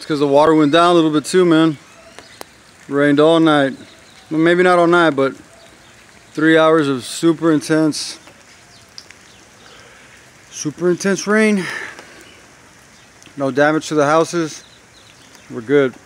because the water went down a little bit too, man. Rained all night. Well, maybe not all night, but 3 hours of super intense rain. No damage to the houses. We're good.